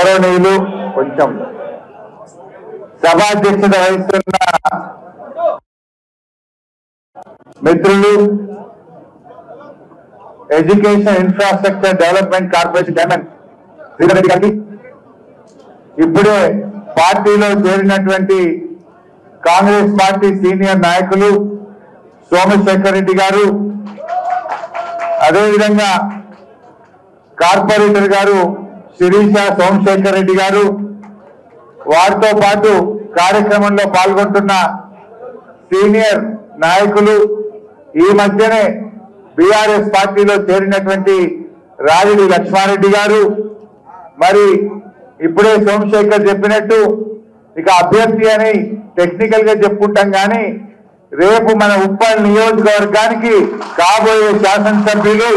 గౌరవనీయులు కొంచెం సభాధ్యక్షత వహిస్తున్న మిత్రులు education infrastructure development corporation chairman Sridhar గారికి, ఇప్పుడే పార్టీలో చేరినటువంటి కాంగ్రెస్ పార్టీ సీనియర్ నాయకులు సోమశేఖర్ రెడ్డి గారు, అదేవిధంగా కార్పొరేటర్ గారు శిరీష సోమశేఖర్ రెడ్డి గారు, వారితో పాటు కార్యక్రమంలో పాల్గొంటున్న సీనియర్ నాయకులు, ఈ మధ్యనే బీఆర్ఎస్ పార్టీలో చేరినటువంటి రాజిడి లక్ష్మారెడ్డి గారు, మరి ఇప్పుడే సోమశేఖర్ చెప్పినట్టు ఇక అభ్యర్థి అని టెక్నికల్ గా చెప్పుకుంటాం కానీ రేపు మన ఉప్పల్ నియోజకవర్గానికి కాబోయే శాసనసభ్యులు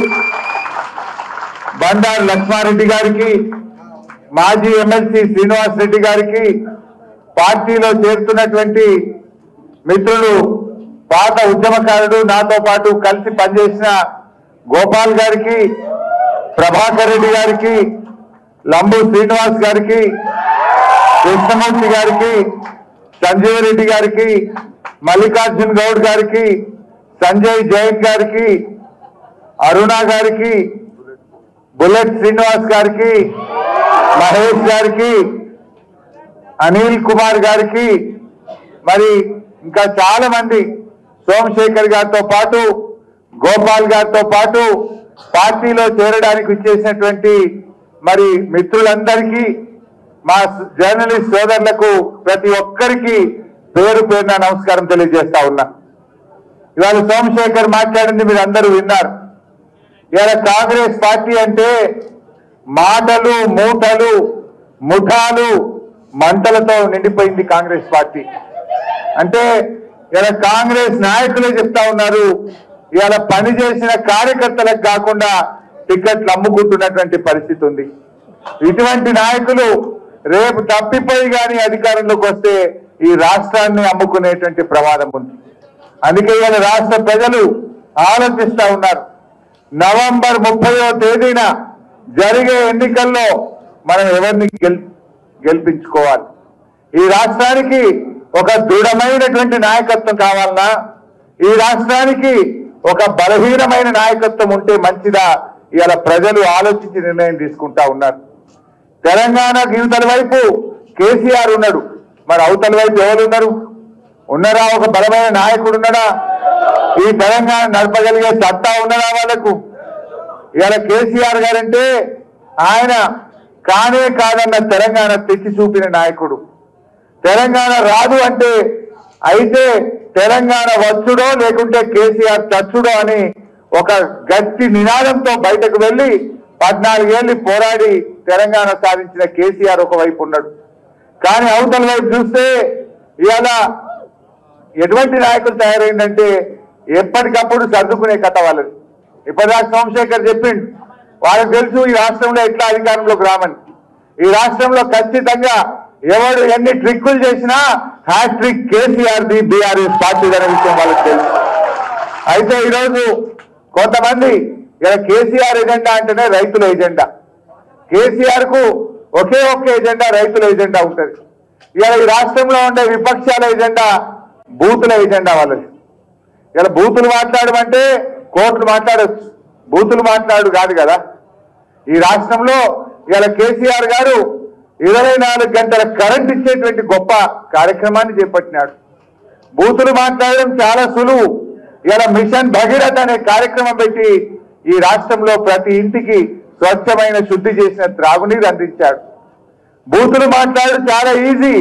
బండారు లక్ష్మారెడ్డి గారికి, మాజీ ఎమ్మెల్సీ శ్రీనివాస్ రెడ్డి గారికి, పార్టీలో చేరుతున్నటువంటి మిత్రులు పాత ఉద్యమకారుడు నాతో పాటు కలిసి పనిచేసిన గోపాల్ గారికి, ప్రభాకర్ రెడ్డి గారికి, లంబు శ్రీనివాస్ గారికి, కృష్ణమూర్తి గారికి, సంజీవ్ రెడ్డి గారికి, మల్లికార్జున్ గౌడ్ గారికి, సంజయ్ జైన్ గారికి, అరుణ గారికి, బుల్లెట్ శ్రీనివాస్ గారికి, మహేష్ గారికి, అనిల్ కుమార్ గారికి, మరి ఇంకా చాలా మంది సోమశేఖర్ గారితో పాటు గోపాల్ గారితో పాటు పార్టీలో చేరడానికి వచ్చేసినటువంటి మరి మిత్రులందరికీ, మా జర్నలిస్ట్ సోదరులకు ప్రతి ఒక్కరికి పేరు పేరున నమస్కారం తెలియజేస్తా ఉన్నా. ఇవాళ సోమశేఖర్ మాట్లాడింది మీరు అందరూ విన్నారు. ఇవాళ కాంగ్రెస్ పార్టీ అంటే మాటలు మూటలు ముఠాలు మంటలతో నిండిపోయింది. కాంగ్రెస్ పార్టీ అంటే ఇలా కాంగ్రెస్ నాయకులే చెప్తా ఉన్నారు, ఇవాళ పనిచేసిన కార్యకర్తలకు కాకుండా టికెట్లు అమ్ముకుంటున్నటువంటి పరిస్థితి ఉంది. ఇటువంటి నాయకులు రేపు తప్పిపోయి కానీ అధికారంలోకి వస్తే ఈ రాష్ట్రాన్ని అమ్ముకునేటువంటి ప్రమాదం ఉంది. అందుకే ఇవాళ రాష్ట్ర ప్రజలు ఆలోచిస్తా ఉన్నారు. నవంబర్ 30వ తేదీన జరిగే ఎన్నికల్లో మనం ఎవరిని గెలిపించుకోవాలి? ఈ రాష్ట్రానికి ఒక దృఢమైనటువంటి నాయకత్వం కావాలన్నా, ఈ రాష్ట్రానికి ఒక బలహీనమైన నాయకత్వం ఉంటే మంచిదా? ఇవాళ ప్రజలు ఆలోచించి నిర్ణయం తీసుకుంటా ఉన్నారు. తెలంగాణకు యువతల వైపు కేసీఆర్ ఉన్నాడు, మరి అవతల వైపు ఎవరున్నారు? ఉన్నారా? ఒక బలమైన నాయకుడు ఉన్నాడా? ఈ తెలంగాణ నడపగలిగే సత్తా ఉన్నదా వాళ్ళకు? ఇవాళ కేసీఆర్ గారంటే ఆయన కానే కాదన్న తెలంగాణ తెచ్చి చూపిన నాయకుడు. తెలంగాణ రాదు అంటే అయితే తెలంగాణ వచ్చుడో లేకుంటే కేసీఆర్ చచ్చుడో అని ఒక గట్టి నినాదంతో బయటకు వెళ్లి 14 ఏళ్లు పోరాడి తెలంగాణ సాధించిన కేసీఆర్ ఒకవైపు ఉన్నాడు. కానీ అవతల వైపు చూస్తే ఇవాళ ఎటువంటి నాయకులు తయారైందంటే ఎప్పటికప్పుడు సర్దుకునే కథ వాళ్ళది. ఇప్పటిదాకా సోమశేఖర్ చెప్పిండు, వాళ్ళకి తెలుసు ఈ రాష్ట్రంలో ఎట్లా అధికారంలోకి రామని. ఈ రాష్ట్రంలో ఖచ్చితంగా ఎవడు ఎన్ని ట్రిక్కులు చేసినా హ్యాట్రిక్ కేసీఆర్ ది బీఆర్ఎస్ పార్టీ అనే విషయం వాళ్ళకి తెలుసు. అయితే ఈరోజు కొంతమంది ఇలా కేసీఆర్ ఎజెండా అంటేనే రైతుల ఎజెండా. కేసీఆర్ కు ఒకే ఒక్క ఎజెండా, రైతుల ఎజెండా ఉంటుంది. ఇలా ఈ రాష్ట్రంలో ఉండే విపక్షాల ఎజెండా బూతుల ఎజెండా వాళ్ళది. ఇలా బూతులు మాట్లాడమంటే కోర్టులు మాట్లాడచ్చు, బూతులు మాట్లాడు కాదు కదా. ఈ రాష్ట్రంలో ఇలా కేసీఆర్ గారు 24 గంటల కరెంట్ ఇచ్చేటువంటి గొప్ప కార్యక్రమాన్ని చేపట్టినాడు. బూతులు మాట్లాడడం చాలా సులువు. ఇలా మిషన్ భగీరథ అనే కార్యక్రమం పెట్టి ఈ రాష్ట్రంలో ప్రతి ఇంటికి స్వచ్ఛమైన శుద్ధి చేసిన త్రాగునీరు అందించాడు. బూతులు మాట్లాడడం చాలా ఈజీ.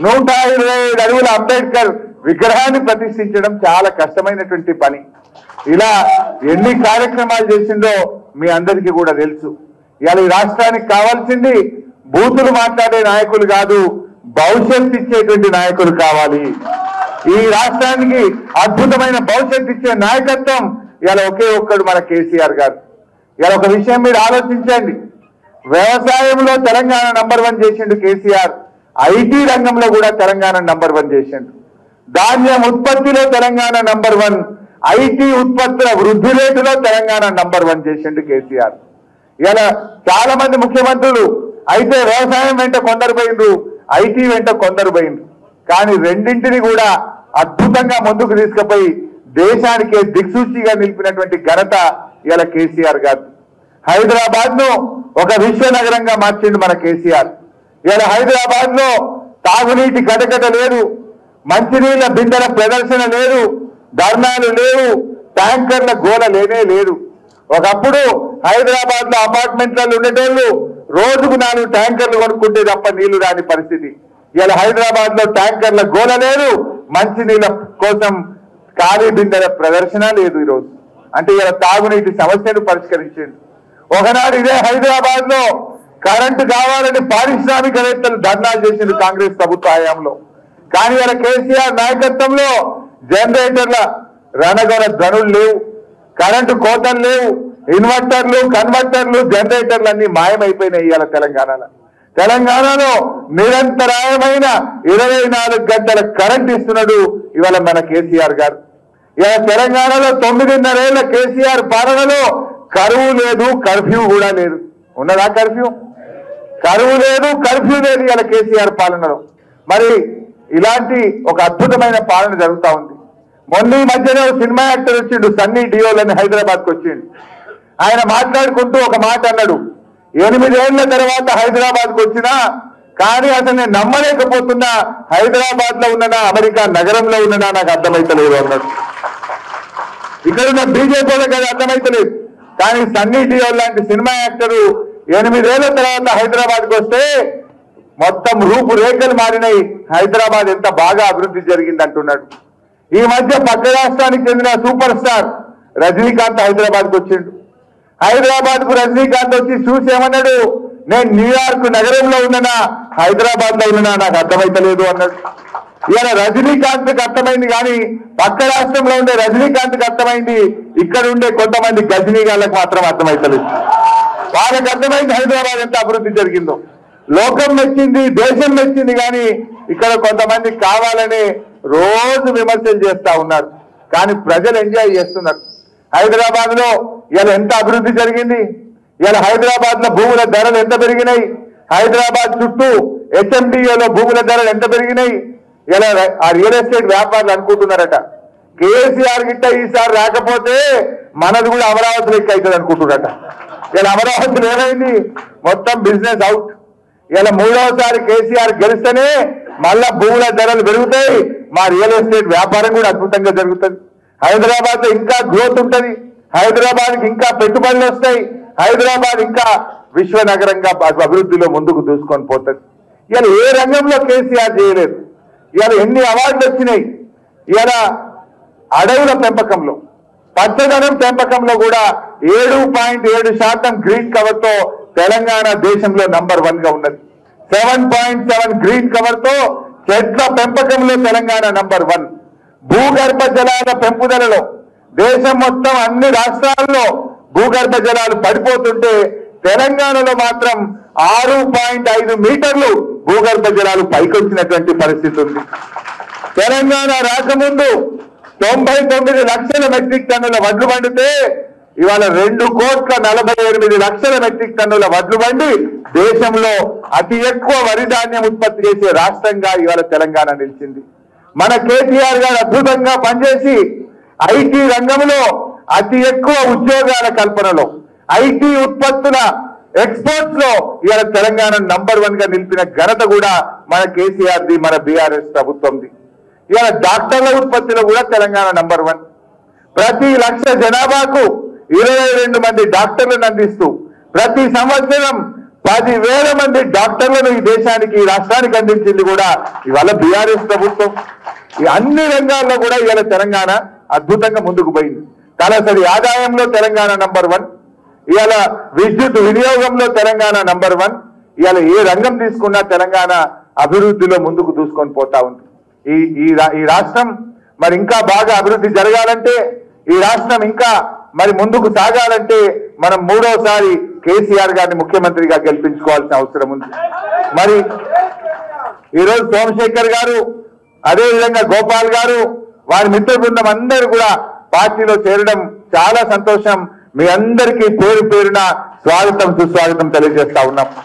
125 అడుగుల అంబేద్కర్ విగ్రహాన్ని ప్రతిష్ఠించడం చాలా కష్టమైనటువంటి పని. ఇలా ఎన్ని కార్యక్రమాలు చేసిందో మీ అందరికీ కూడా తెలుసు. ఇవాళ ఈ రాష్ట్రానికి కావాల్సింది బూతులు మాట్లాడే నాయకులు కాదు, భవిష్యత్తు ఇచ్చేటువంటి నాయకులు కావాలి. ఈ రాష్ట్రానికి అద్భుతమైన భవిష్యత్తు ఇచ్చే నాయకత్వం ఇలా ఒకే ఒక్కడు మన కేసీఆర్ గారు. ఇలా ఒక విషయం మీరు ఆలోచించండి. వ్యవసాయంలో తెలంగాణ నంబర్ 1 చేసిండు కేసీఆర్, ఐటీ రంగంలో కూడా తెలంగాణ నంబర్ 1 చేసిండు. ధాన్యం ఉత్పత్తిలో తెలంగాణ నంబర్ 1, ఐటీ ఉత్పత్తుల వృద్ధి రేటులో తెలంగాణ నంబర్ 1 చేసిండు కేసీఆర్. ఇలా చాలా మంది ముఖ్యమంత్రులు అయితే వ్యవసాయం వెంట కొందరు పోయిండ్రు, ఐటీ వెంట కొందరు పోయిండ్రు. కానీ రెండింటిని కూడా అద్భుతంగా ముందుకు తీసుకుపోయి దేశానికే దిక్సూచిగా నిలిపినటువంటి ఘనత ఇలా కేసీఆర్ గారు. హైదరాబాద్ ను ఒక విశ్వనగరంగా మార్చిండు మన కేసీఆర్. ఇలా హైదరాబాద్ లో తాగునీటి గటగట లేదు, మంచినీళ్ల బిందెల ప్రదర్శన లేదు, ధర్నాలు లేవు, ట్యాంకర్ల గోల లేనే లేదు. ఒకప్పుడు హైదరాబాద్ లో అపార్ట్మెంట్లలో ఉండేటోళ్ళు రోజుకు 4 ట్యాంకర్లు కొనుక్కుంటే తప్ప నీళ్లు రాని పరిస్థితి. ఇలా హైదరాబాద్ లో ట్యాంకర్ల గోల లేదు, మంచినీళ్ళ కోసం ఖాళీ బిందెల ప్రదర్శన లేదు ఈరోజు. అంటే ఇలా తాగునీటి సమస్యను పరిష్కరించింది. ఒకనాడు ఇదే హైదరాబాద్ లో కరెంటు కావాలని పారిశ్రామికవేత్తలు ధర్నాలు చేసింది కాంగ్రెస్ ప్రభుత్వ హయాంలో. కానీ ఇలా కేసీఆర్ నాయకత్వంలో జనరేటర్ల రణగొల ధ్వనులు లేవు, కరెంటు కోతలు లేవు, ఇన్వర్టర్లు, కన్వర్టర్లు, జనరేటర్లు అన్ని మాయమైపోయినాయి. ఇవాళ తెలంగాణలో నిరంతరాయమైన 24 గంటల కరెంట్ ఇస్తున్నాడు ఇవాళ మన కేసీఆర్ గారు. ఇవాళ తెలంగాణలో 9.5 ఏళ్ల కేసీఆర్ పాలనలో కరువు లేదు, కర్ఫ్యూ కూడా లేదు. ఉన్నదా కర్ఫ్యూ? కరువు లేదు, కర్ఫ్యూ లేదు ఇవాళ కేసీఆర్ పాలనలో. మరి ఇలాంటి ఒక అద్భుతమైన పాలన జరుగుతూ ఉంది. మొన్న ఈ మధ్యలో సినిమా యాక్టర్ వచ్చిండు, సన్నీ డియోల్ అని హైదరాబాద్కి వచ్చిండు. ఆయన మాట్లాడుకుంటూ ఒక మాట అన్నాడు, 8 ఏళ్ల తర్వాత హైదరాబాద్కు వచ్చినా కానీ అసలు నేను నమ్మలేకపోతున్నా, హైదరాబాద్ లో ఉన్ననా అమెరికా నగరంలో ఉన్ననా నాకు అర్థమైతలేదు అన్నాడు. ఇక్కడున్న బీజేపీ వాళ్ళకి అది అర్థమైతలేదు. కానీ సన్నీ డియోల్ లాంటి సినిమా యాక్టరు 8 ఏళ్ల తర్వాత హైదరాబాద్కు వస్తే మొత్తం రూపురేఖలు మారినాయి, హైదరాబాద్ ఎంత బాగా అభివృద్ధి జరిగింది అంటున్నాడు. ఈ మధ్య పక్క రాష్ట్రానికి చెందిన సూపర్ స్టార్ రజనీకాంత్ హైదరాబాద్కు వచ్చిండు. హైదరాబాద్ కు రజనీకాంత్ వచ్చి చూసి ఏమన్నాడు, నేను న్యూయార్క్ నగరంలో ఉన్ననా హైదరాబాద్ లో ఉన్ననా నాకు అర్థమైతలేదు అన్నాడు. ఇవాళ రజనీకాంత్కి అర్థమైంది, కానీ పక్క రాష్ట్రంలో ఉండే రజనీకాంత్కి అర్థమైంది, ఇక్కడ ఉండే కొంతమంది గజనీగాళ్ళకు మాత్రం అర్థమైతలేదు. వాళ్ళకి అర్థమైంది హైదరాబాద్ ఎంత అభివృద్ధి జరిగిందో. లోకం మెచ్చింది, దేశం మెచ్చింది, కానీ ఇక్కడ కొంతమంది కావాలని రోజు విమర్శలు చేస్తా ఉన్నారు. కానీ ప్రజలు ఎంజాయ్ చేస్తున్నారు. హైదరాబాద్ లో ఇలా ఎంత అభివృద్ధి జరిగింది. ఇలా హైదరాబాద్ లో భూముల ధరలు ఎంత పెరిగినాయి, హైదరాబాద్ చుట్టూ HMDAలో భూముల ధరలు ఎంత పెరిగినాయి. ఇలా ఆ రియల్ ఎస్టేట్ వ్యాపారులు అనుకుంటున్నారట, కేసీఆర్ గిట్ట ఈసారి రాకపోతే మనది కూడా అమరావతి లెక్క అవుతుంది అనుకుంటున్నారట. ఇలా అమరావతిలో ఏమైంది, మొత్తం బిజినెస్ అవుట్. ఇలా 3వసారి కేసీఆర్ గెలిస్తేనే మళ్ళా భూముల ధరలు పెరుగుతాయి, మా రియల్ ఎస్టేట్ వ్యాపారం కూడా అద్భుతంగా జరుగుతుంది. హైదరాబాద్ లో ఇంకా గ్రోత్ ఉంటుంది, హైదరాబాద్ కి ఇంకా పెట్టుబడులు వస్తాయి, హైదరాబాద్ ఇంకా విశ్వనగరంగా అభివృద్ధిలో ముందుకు దూసుకొని పోతుంది. ఇలా ఏ రంగంలో కేసీఆర్ చేయలేదు. ఇలా ఎన్ని అవార్డులు వచ్చినాయి. ఇలా అడవుల పెంపకంలో, పచ్చదనం పెంపకంలో కూడా 7.7% గ్రీన్ కవర్ తో తెలంగాణ దేశంలో నంబర్ 1 గా ఉన్నది. 7.7 గ్రీన్ కవర్ తో చెట్ల పెంపకంలో తెలంగాణ నంబర్ 1. భూగర్భ జలాల పెంపుదలలో దేశం మొత్తం అన్ని రాష్ట్రాల్లో భూగర్భ జలాలు పడిపోతుంటే తెలంగాణలో మాత్రం 6.5 మీటర్లు భూగర్భ జలాలు పైకొచ్చినటువంటి పరిస్థితి ఉంది. తెలంగాణ రాకముందు 99 లక్షల మెట్రిక్ టన్నుల వడ్లు పండితే ఇవాళ 2,48,00,000 మెట్రిక్ టన్నుల వడ్లు పండి దేశంలో అతి ఎక్కువ వరి ధాన్యం ఉత్పత్తి చేసే రాష్ట్రంగా ఇవాళ తెలంగాణ నిలిచింది. మన కేసీఆర్ గారు అద్భుతంగా పనిచేసి ఐటీ రంగంలో అతి ఎక్కువ ఉద్యోగాల కల్పనలో, ఐటీ ఉత్పత్తుల ఎక్స్పోర్ట్స్ లో ఇవాళ తెలంగాణ నంబర్ 1 గా నిలిపిన ఘనత కూడా మన కేసీఆర్ది, మన బీఆర్ఎస్ ప్రభుత్వంది. ఇవాళ డాక్టర్ల ఉత్పత్తిలో కూడా తెలంగాణ నంబర్ 1. ప్రతి 1,00,000 జనాభాకు 22 మంది డాక్టర్లను అందిస్తూ ప్రతి సంవత్సరం 10,000 మంది డాక్టర్లను ఈ దేశానికి, ఈ రాష్ట్రానికి అందించింది కూడా ఇవాళ బీఆర్ఎస్ ప్రభుత్వం. ఈ అన్ని రంగాల్లో కూడా ఇవాళ తెలంగాణ అద్భుతంగా ముందుకు పోయింది. తలసరి ఆదాయంలో తెలంగాణ నంబర్ 1, ఇవాళ విద్యుత్ వినియోగంలో తెలంగాణ నంబర్ 1. ఇవాళ ఏ రంగం తీసుకున్నా తెలంగాణ అభివృద్ధిలో ముందుకు దూసుకొని పోతా ఉంది. ఈ రాష్ట్రం మరి ఇంకా బాగా అభివృద్ధి జరగాలంటే, ఈ రాష్ట్రం ఇంకా మరి ముందుకు సాగాలంటే మనం 3వసారి కేసీఆర్ గారిని ముఖ్యమంత్రిగా గెలిపించుకోవాల్సిన అవసరం ఉంది. మరి ఈరోజు సోమశేఖర్ గారు, అదేవిధంగా గోపాల్ గారు, వారి మిత్ర బృందం అందరూ కూడా పార్టీలో చేరడం చాలా సంతోషం. మీ అందరికీ పేరు పేరున స్వాగతం సుస్వాగతం తెలియజేస్తా ఉన్నాం.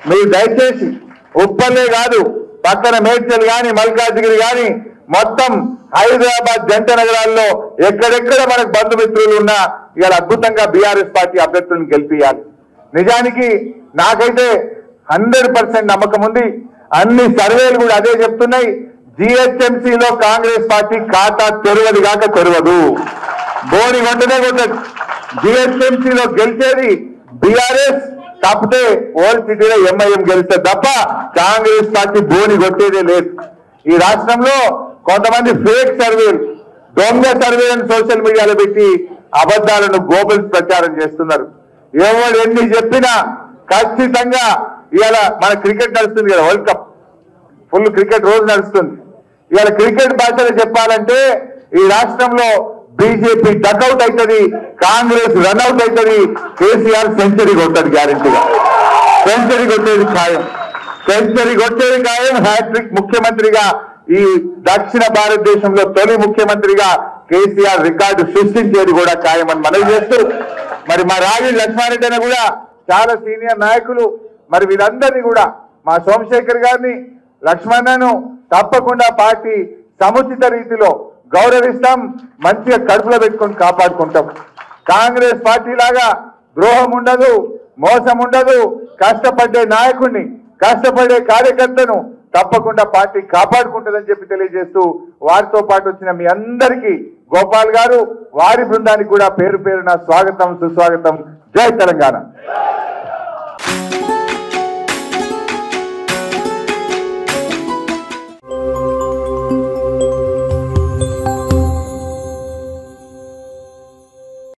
మీరు దయచేసి ఉప్పల్లే కాదు పక్కన మేడ్చల్ గాని మల్కాజ్గిరి గాని మొత్తం హైదరాబాద్ జంట నగరాల్లో ఎక్కడెక్కడ మనకు బంధుమిత్రులు ఉన్నా ఇవాళ అద్భుతంగా బీఆర్ఎస్ పార్టీ అభ్యర్థులను గెలిపియాలి. నిజానికి నాకైతే 100% నమ్మకం ఉంది. అన్ని సర్వేలు కూడా అదే చెప్తున్నాయి. జిహెచ్ఎంసీలో కాంగ్రెస్ పార్టీ ఖాతా తెరవది కాక తెరవదు, బోని కొట్టనే కొట్టదు. జిహెచ్ఎంసీలో గెలిచేది బీఆర్ఎస్, తప్పితే ఓల్డ్ సిటీలో ఎంఐఎం గెలిస్తే తప్ప కాంగ్రెస్ పార్టీ బోని కొట్టేదే లేదు. ఈ రాష్ట్రంలో కొంతమంది ఫేక్ సర్వేలు, దొంగ సర్వేలను సోషల్ మీడియాలో పెట్టి అబద్ధాలను గోబల్స్ ప్రచారం చేస్తున్నారు. ఎవరు ఎన్ని చెప్పినా ఖచ్చితంగా ఇవాళ మన క్రికెట్ నడుస్తుంది కదా, వరల్డ్ కప్ ఫుల్ క్రికెట్ రోజు నడుస్తుంది. ఇవాళ క్రికెట్ భాషలో చెప్పాలంటే ఈ రాష్ట్రంలో బీజేపీ డక్అవుట్ అవుతుంది, కాంగ్రెస్ రన్అట్ అవుతుంది, కేసీఆర్ సెంచరీ కొట్టాడు గ్యారెంటీగా. సెంచరీ కొట్టేది ఖాయం, సెంచరీ కొట్టేది ఖాయం. హ్యాట్రిక్ ముఖ్యమంత్రిగా ఈ దక్షిణ భారతదేశంలో తొలి ముఖ్యమంత్రిగా కేసీఆర్ రికార్డు సృష్టించేది కూడా ఖాయమని మనవి చేస్తూ, మరి మా రాగి లక్ష్మారెడ్డి అని కూడా చాలా సీనియర్ నాయకులు, మరి వీరందరినీ కూడా మా సోమశేఖర్ గారిని లక్ష్మణను తప్పకుండా పార్టీ సముచిత రీతిలో గౌరవిస్తాం, మంచిగా కడుపులో పెట్టుకొని కాపాడుకుంటాం. కాంగ్రెస్ పార్టీ లాగా ద్రోహం ఉండదు, మోసం ఉండదు. కష్టపడే నాయకుడిని, కష్టపడే కార్యకర్తను తప్పకుండా పార్టీ కాపాడుకుంటుందని చెప్పి తెలియజేస్తూ, వారితో పాటు వచ్చిన మీ అందరికీ గోపాల్ గారు వారి బృందానికి కూడా పేరు పేరున స్వాగతం సుస్వాగతం. జై తెలంగాణ.